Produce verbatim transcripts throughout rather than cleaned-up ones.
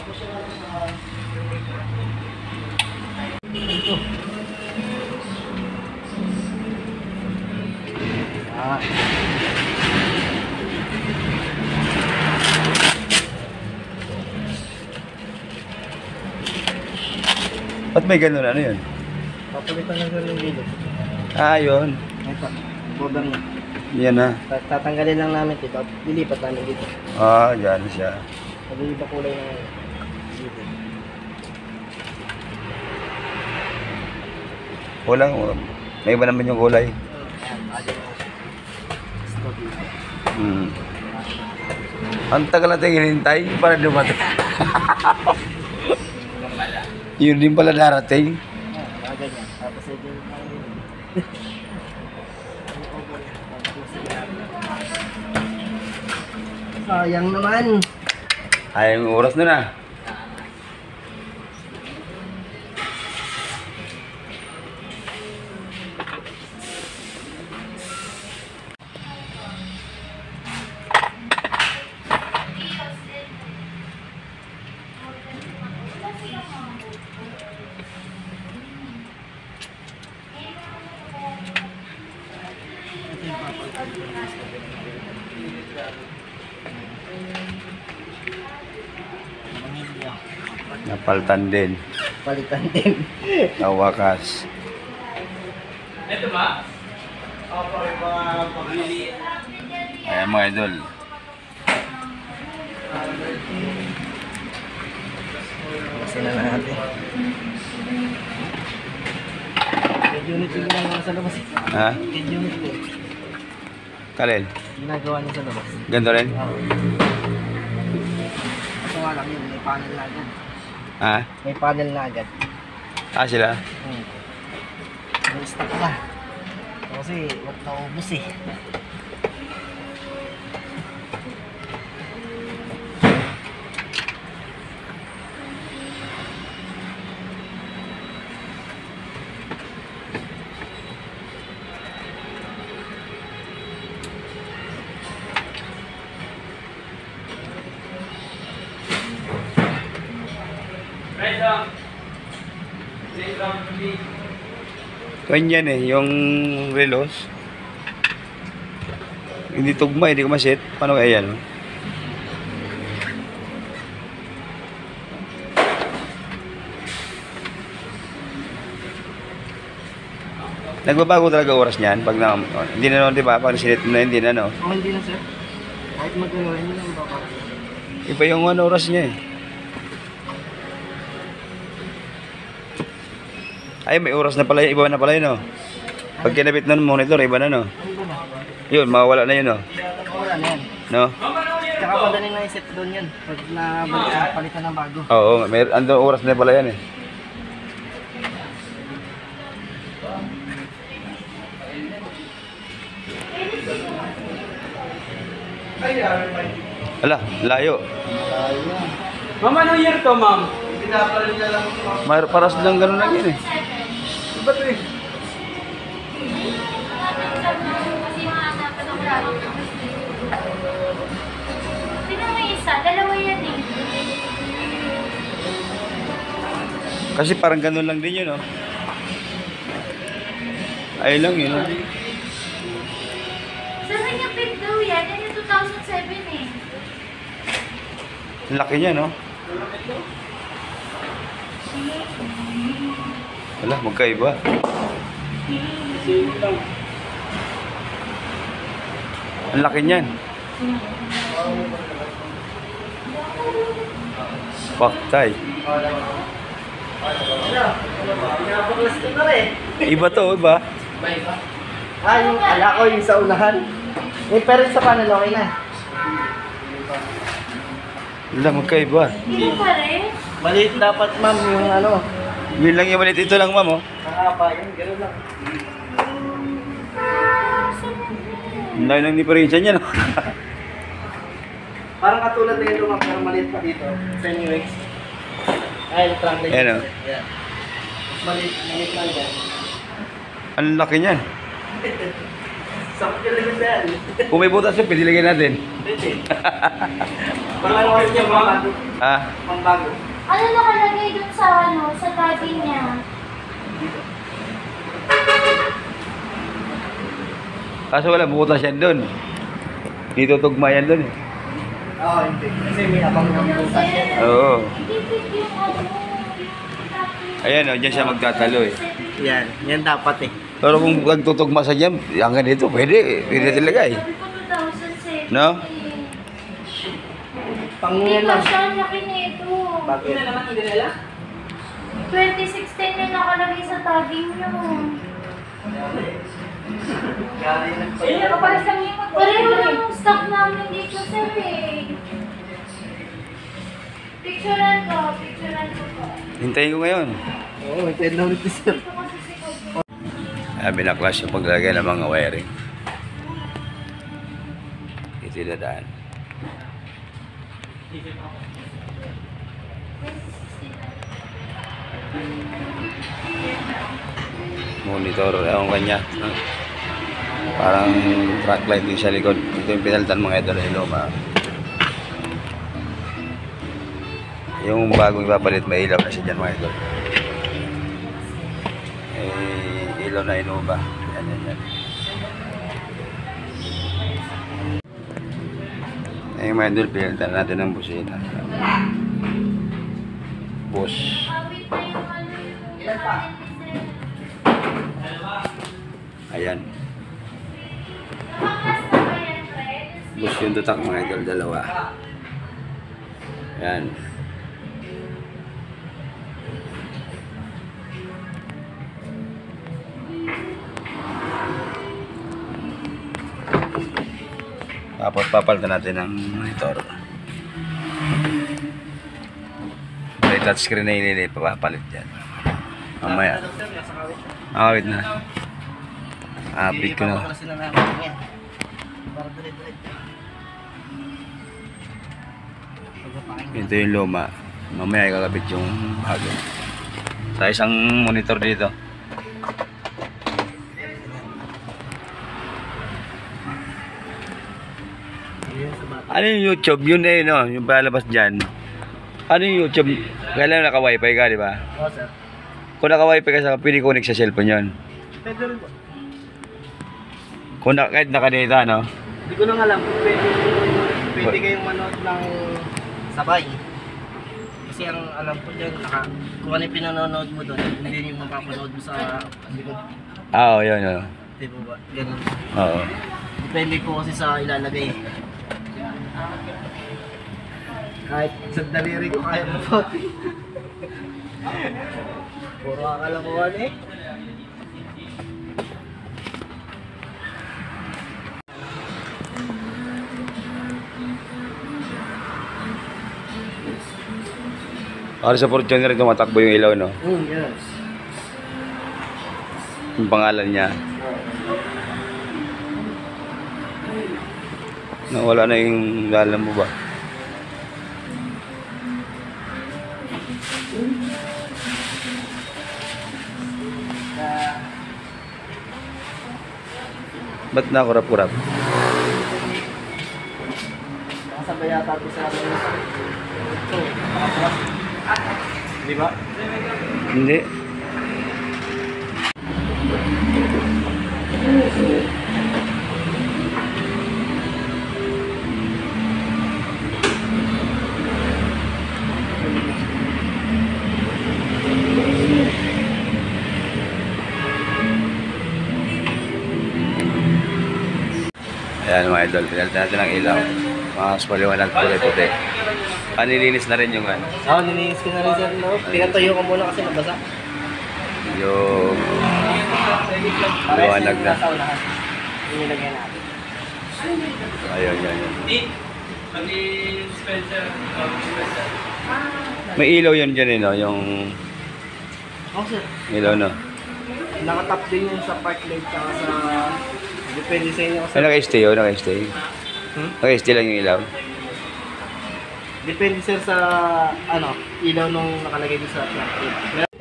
Ah. Ba't may ganun? Ano yun? Papalitan lang sir yung gilid. Ah, yun. Ito, bobber niya. Yan na. Tatanggalin lang namin ito at lilipat namin dito. Ah, dyan siya. Nag-iiba kulay ng gilid. Kulang. May iba naman yung kulay. Hmm. Ang tagal natin hinintay para dumating. Yun din pala darating. Ah, ganyan. Tapos ito yung sayang naman. Ay, yung oras na na. Napaltan din. Palitan din. Nawakas. Ito ba? Opo, yung mga pagmili. Ayan mga idol. Kasi na natin. Kid unit yung ginagawa sa labas. Ha? Kid unit din. Kalil. Ginagawa niya sa labas. Ganito rin? Oo. Kaso nga lang yun, may panel na agad. Ha? May panel na agad. Ah, sila? Hmm. May stock na. Kasi wag naubos eh. Ganyan eh, yung relos. Hindi tugma, hindi ko masit. Paano kaya yan? Nagbabago talaga oras niyan pag na, hindi na no, di ba? Pag sinet mo na hindi na no. Oh, hindi na sir. Kahit mag-ano, hindi na baka. Iba yung ano, oras niya eh. Ay, may oras na pala yun. Iba na pala yun, no? Pag kinabit na ng monitor, iba na, no? Yun, mawawala na yun, no? Wala na yan. No? Tsaka madaling na i-set doon yan. Pag nabalik sa palitan ng bago. Oo, may ando oras na pala yan, eh. Ala, layo. Ma'am, anong year to, ma'am? May paras lang ganun lang yun, eh. Ba't eh? Tingnan mo isa, dalawa yan eh. Kasi parang ganun lang din yun, no? Ay lang yun, no? Sabi niya big daw yan, yan yung two thousand seven eh. Laki niya, no? Wala, magkaiba. Ang laki niyan. Paktay. Iba to, iba. Ah, yung ala ko yung sa unahan. Eh, pero sa panel okay na. Wala, magkaiba. Iba pa rin. Maliit dapat ma'am yung ano. Yun lang yung malit. Ito lang, ma'am, oh. Nakapa yun, gano'n lang. Ang layo ng diferensya niya, no? Parang katulad na ito ma'am, pero maliit pa dito. Sa N U X. Ay, translate. Ayan, oh. Yeah. Maliit, maliit lang yan. Ang laki niyan. Sakit ka lang yan. Kung may butas yun, pwede lagyan natin. Pwede. Parang order niya, ma'am. Ha? Pangbago. Ano nakalagay dun sa ano, sa tagging niya? Kaso wala, butas yan doon. Dito tugma yan doon eh. Oo, hindi. Kasi may abang ng butas yan. Oo. Hindi fit yung ano, yung tagging. Ayan o, dyan siya magtatalo eh. Yan, yan dapat eh. Pero kung nagtutugma sa jam, hanggang dito, pwede. Pwede talaga eh. Sabi ko two thousand seven. No? Pang Hindi yan pa lang. siya, laki nito. Bakit? twenty sixteen yung nakalagay sa tagging niyo. Pareho lang yung stock namin dito, sir eh. Picturean ko, picturean ko po. Hintayin ko ngayon. Oo, may ten na ulit sir. Ito kasi si Coco. Ah, binaklas yung paglagay ng mga wiring. Ito yung dadaan. Monitor, ewan kanya. No? Parang track light din sa likod. Ito yung pinalitan mga idol ay luma. Yung bagong ipapalit, may ilaw na siya dyan mga idol. Eh, ilaw na Innova. Yan, yan, yan. Ayun mga idol, pinalitan natin ng busina. Bus. Awit na yung ano yung Ayan. nakakas na ba yan, Fred? Bus yung tutak mga idol, dalawa. Ayan. Tapos papalitan natin ng monitor. May touchscreen na ilili, papapalit yan. Mamaya. Awit na. Update ko na. Kasi na namin yan. Para dire-diretso. Ito yung luma. Mamaya ikakabit yung bago. Sa isang monitor dito. Ano yung YouTube? Yun eh, no? Yung palabas dyan. Ano yung YouTube? Kailangan naka-wifi ka, di ba? Oo sir. Kung naka-wifi ka, sa pwede connect sa cellphone yun. Pwede rin po. Kung na, kahit naka-data, no? Hindi ko nang alam kung pwede, pwede kayong manood ng sabay. Kasi ang alam ko dyan, naka, kung ano yung pinanonood mo doon, hindi yung mapapanood mo sa likod. Ah, oo, yun, yun. Di ba ba? Ganun. Oo. Depende po kasi sa ilalagay. Kahit sa daliri ko kaya mo po. Puro akalamuhan eh. Para sa Fortuner, tumatakbo yung ilaw, no? Mm, yes. Yung pangalan niya. Nawala na yung lalam mo ba? Ba't na kurap-kurap? Nakasabay yata ito sa amin. Ito, nakapurap. Di ba? Hindi. Ayan mga idol, pinalitan natin ang ilaw. Mga spaliwanag kulay puti. Panilinis na rin yung ano. Oo, nilinis ko na rin sir. No? Tinatayo ko muna kasi nabasa. Yung liwanag na. Nasa unahan. Yung nilagay natin. Ayun, yun, yun. Pati Spencer. Spencer. May ilaw yun dyan eh, no? Yung Oo sir. ilaw, no? Nakatap din yun sa park light tsaka sa... Depende sa inyo kasi. Ay, naka-stay yun, naka-stay. Hmm? Naka-stay lang yung ilaw. Depende sir sa ano, ilaw nung nakalagay din sa park light.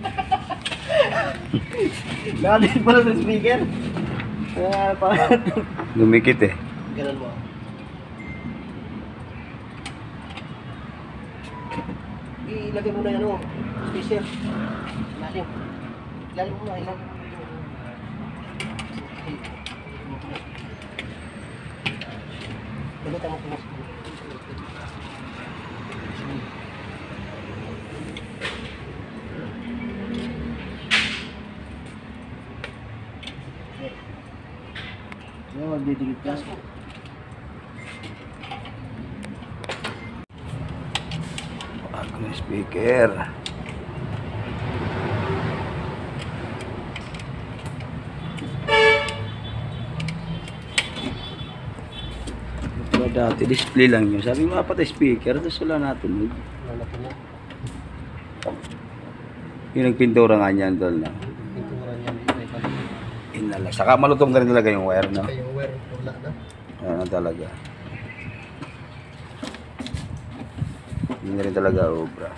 Nakadit pala sa speaker. Kaya pa. Lumikit eh. Ganun mo. ilagay mo na yan, oh. Spacer. Ilalim. Ilalim mo na, ilalim. Gamitan mo po. Yan, magdidikit ka. Bago na speaker. Diba dati display lang yun. Sabi mo apat speaker, tapos wala natunog. Wala po na. Yung nagpintura nga niyan doon na. Pintura niya. Inala. Saka malutong ka rin talaga yung wire, no? Kaya yung wire, wala na. Ano talaga. Hindi na rin talaga obra.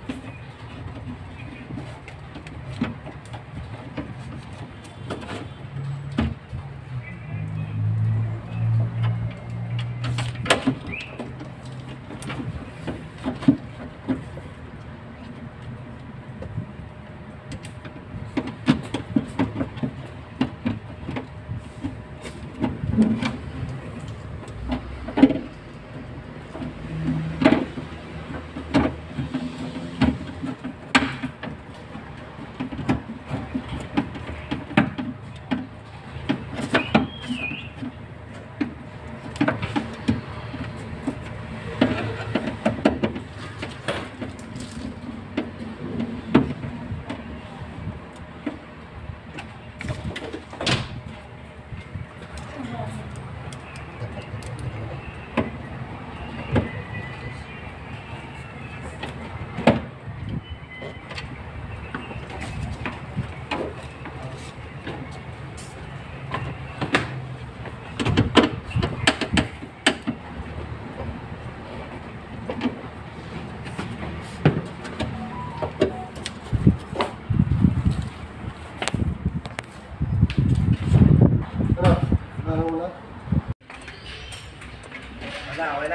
Wala, wala.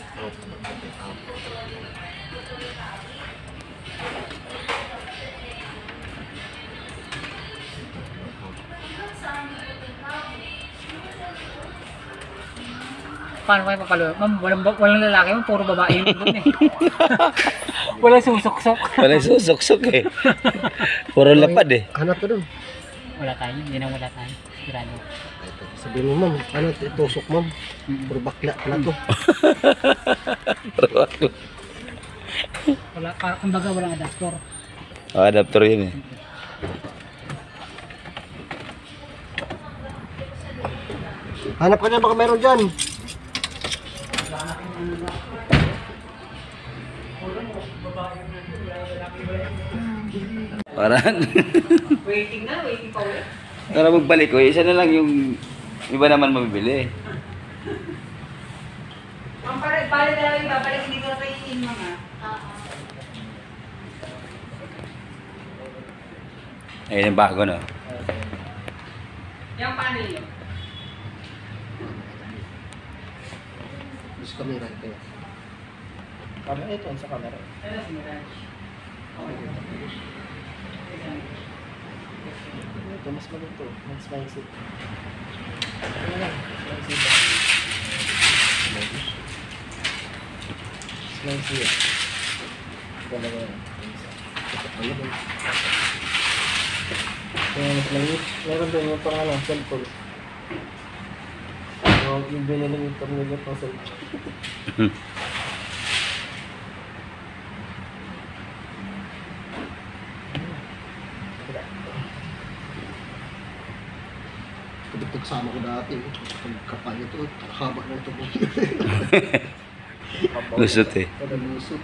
Paano kayo papalo? Ma'am, walang, walang lalaki mo, puro babae yung doon eh. Walang susok-sok. Walang susok-sok eh. Puro lapad eh. Hanap ka dun. Wala tayo, hindi na wala tayo. Sigurado. Sabi mo, ma'am, ano, tusok, ma'am. Puro bakla pala to. Wala, parang kumbaga walang adaptor. Oh, adapter yun eh. Hanap ka na, baka meron dyan. Parang Waiting na, waiting pa ulit. para magbalik ko, isa na lang yung iba naman mabibili. Ang pare, pare na lang yung babalik, hindi ko na kainin mga. Ayun yung bago, no? Yung paano yun? Gusto kami rin kayo. Camera ito, sa camera. Ano si Mirage? Ito, mas maluto. Mas maisip. Ano lang, mas maisip. Mas maisip. Ganda ko yan. Ano ba? Kaya mas maliit. Meron doon yung pang ano, cellphone. So, yung binili yung tornilyo pang cellphone. Kapag sama ko dati, pagkapal ito, haba na ito. Lusot eh. Kada lusot.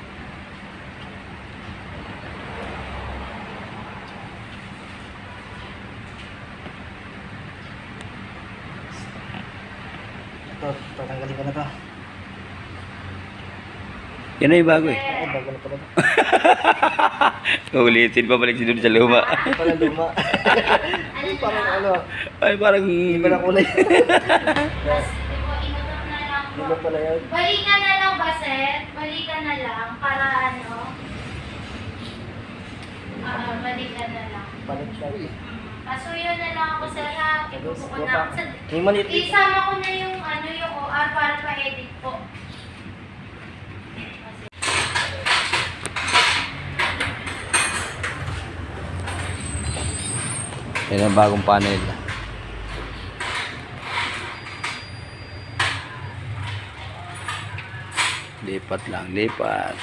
Ito, tatanggalin ko na to. Yan na yung bago eh. Oo, bago na pala to. Ulitin pa balik si doon sa luma. Ito pala luma. Ay, parang ano, Ay, parang... iba na kulay. Tapos, inutot na lang po. Luma pala yan. Balikan na lang ba, sir? Balikan na lang para ano, papalitan na lang. Palit siya. Kaso yun na lang ako sir ha. Ibubo ko na. Sa, Yung maliit. isama ko na yung ano yung O R para pa-edit po. Yan ang bagong panel. Lipat lang, lipat.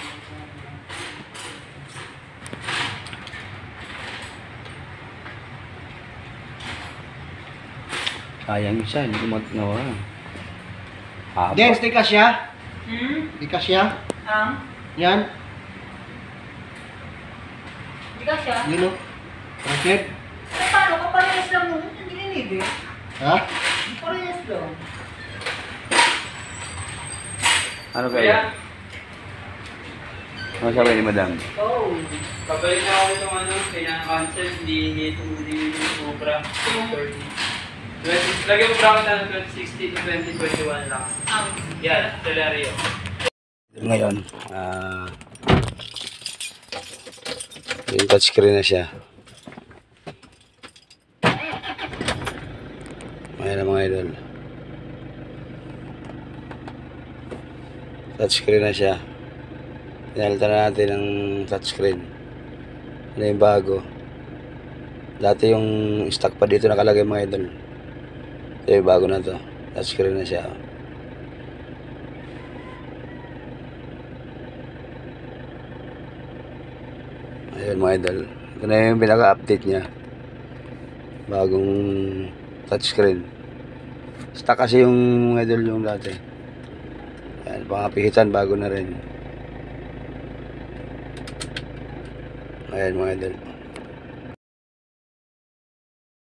Sayang siya, hindi ko magnawa. Haba. Jens, di ka siya? Hmm? Di ka siya? Ang? Yan. Hindi ka siya? Yun o. Okay. Eh, paano ka parehas lang mo? Hindi rinid eh. Ha? Parehas lang. Ano kaya? Ano sabi ni madam? Oh. Pabalik na ako itong ano, kina-cancel, hindi hito, hindi sobra. thirty. Lagyan mo bracket na twenty sixteen to twenty twenty-one lang. Ang? Yan, Celerio. Ngayon, ah yung touchscreen na siya. Ayan na mga idol. Touchscreen na siya. Pinalitan na natin ng touchscreen. Ano yung bago. Dati yung stock pa dito nakalagay mga idol. Ito yung bago na to. Touchscreen na siya. Ayun mga idol. Ito na yung pinaka-update niya. Bagong touchscreen. Stock kasi yung mga idol yung dati. Ayan, pangapihitan bago na rin. Ayan mga idol.